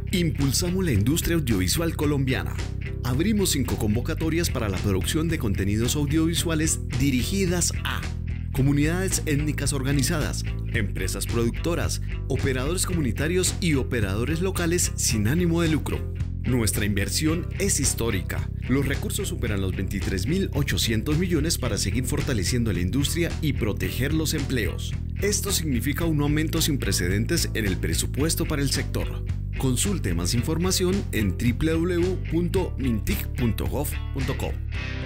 Impulsamos la industria audiovisual colombiana. Abrimos 5 convocatorias para la producción de contenidos audiovisuales dirigidas a comunidades étnicas organizadas, empresas productoras, operadores comunitarios y operadores locales sin ánimo de lucro. Nuestra inversión es histórica. Los recursos superan los 23.800 millones para seguir fortaleciendo la industria y proteger los empleos. Esto significa un aumento sin precedentes en el presupuesto para el sector. Consulte más información en www.mintic.gov.co.